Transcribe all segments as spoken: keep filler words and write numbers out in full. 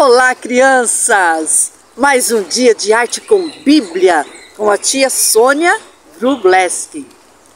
Olá, crianças! Mais um dia de arte com Bíblia com a tia Sônia Wróblewski.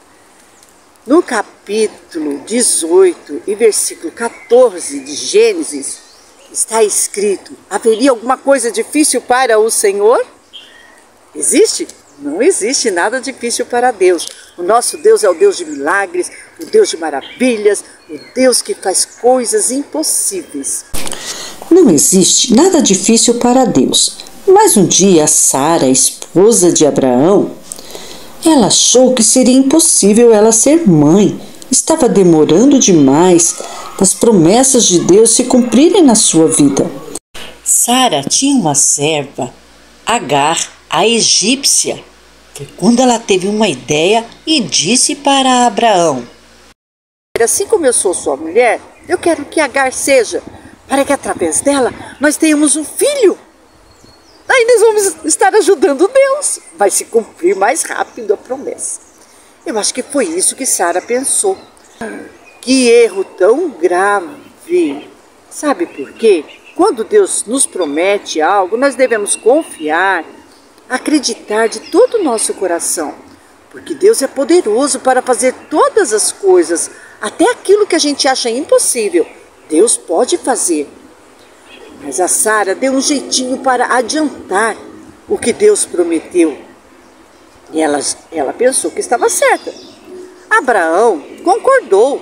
No capítulo dezoito e versículo quatorze de Gênesis está escrito: haveria alguma coisa difícil para o Senhor? Existe? Não existe nada difícil para Deus. O nosso Deus é o Deus de milagres, o Deus de maravilhas, o Deus que faz coisas impossíveis. Não existe nada difícil para Deus. Mas um dia Sara, esposa de Abraão, ela achou que seria impossível ela ser mãe. Estava demorando demais as promessas de Deus se cumprirem na sua vida. Sara tinha uma serva, Agar, a egípcia. Foi quando ela teve uma ideia e disse para Abraão: assim como eu sou sua mulher, eu quero que Agar seja, para que através dela nós tenhamos um filho. Aí nós vamos estar ajudando Deus. Vai se cumprir mais rápido a promessa. Eu acho que foi isso que Sara pensou. Que erro tão grave. Sabe por quê? Quando Deus nos promete algo, nós devemos confiar, acreditar de todo o nosso coração. Porque Deus é poderoso para fazer todas as coisas, até aquilo que a gente acha impossível. Deus pode fazer. Mas a Sara deu um jeitinho para adiantar o que Deus prometeu. E ela, ela pensou que estava certa. Abraão concordou.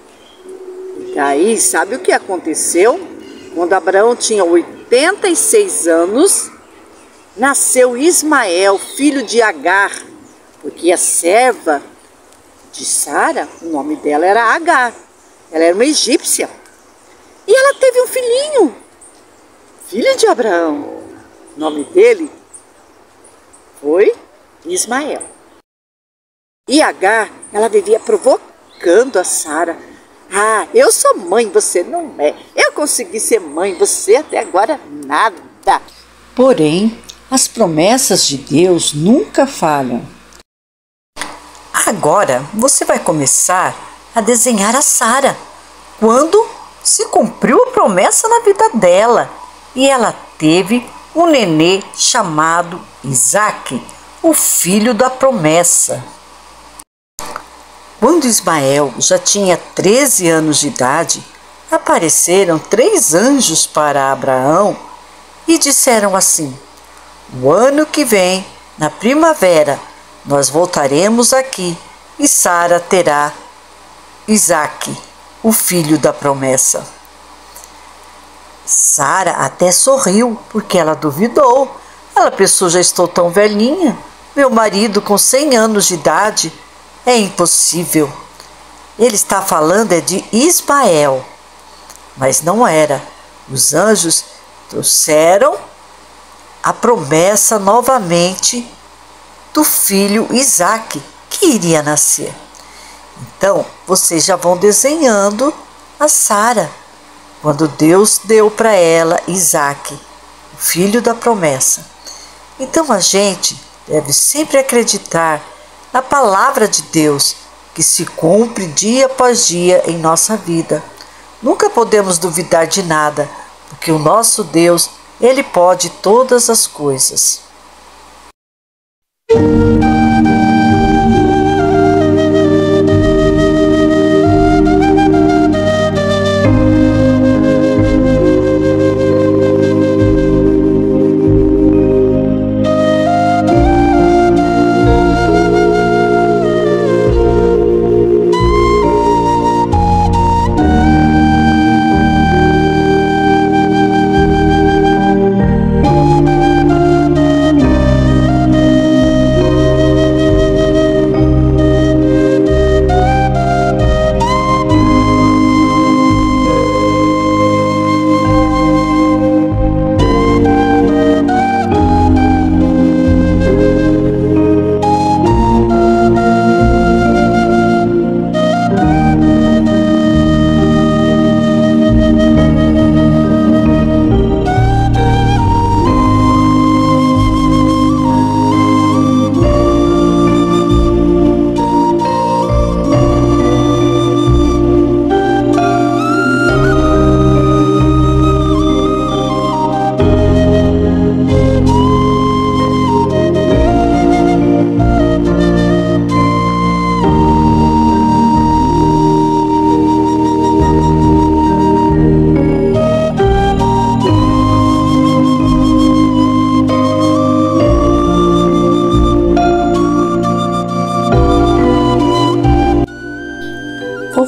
E daí, sabe o que aconteceu? Quando Abraão tinha oitenta e seis anos, nasceu Ismael, filho de Agar, porque a serva de Sara, o nome dela era Agar. Ela era uma egípcia. E ela teve um filhinho, filho de Abraão. O nome dele foi Ismael. E Agar, ela vivia provocando a Sara. Ah, eu sou mãe, você não é. Eu consegui ser mãe, você até agora nada. Porém, as promessas de Deus nunca falham. Agora você vai começar a desenhar a Sara. Quando se cumpriu a promessa na vida dela e ela teve um nenê chamado Isaque, o filho da promessa. Quando Ismael já tinha treze anos de idade, apareceram três anjos para Abraão e disseram assim: o ano que vem, na primavera, nós voltaremos aqui e Sara terá Isaque, o filho da promessa. Sara até sorriu, porque ela duvidou. Ela pensou: já estou tão velhinha, meu marido com cem anos de idade, é impossível. Ele está falando é de Ismael. Mas não era. Os anjos trouxeram a promessa novamente do filho Isaque, que iria nascer. Então, vocês já vão desenhando a Sara, quando Deus deu para ela Isaque, o filho da promessa. Então, a gente deve sempre acreditar na palavra de Deus, que se cumpre dia após dia em nossa vida. Nunca podemos duvidar de nada, porque o nosso Deus, Ele pode todas as coisas.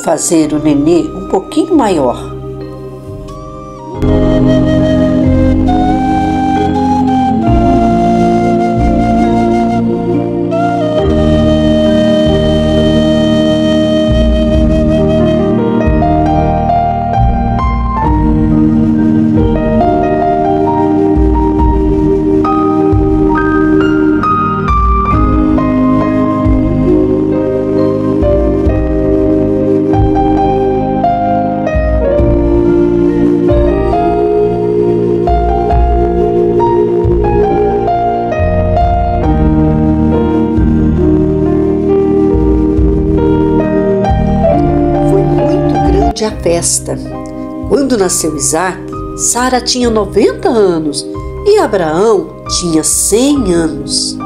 fazer o nenê um pouquinho maior. A festa. Quando nasceu Isaac, Sara tinha noventa anos e Abraão tinha cem anos.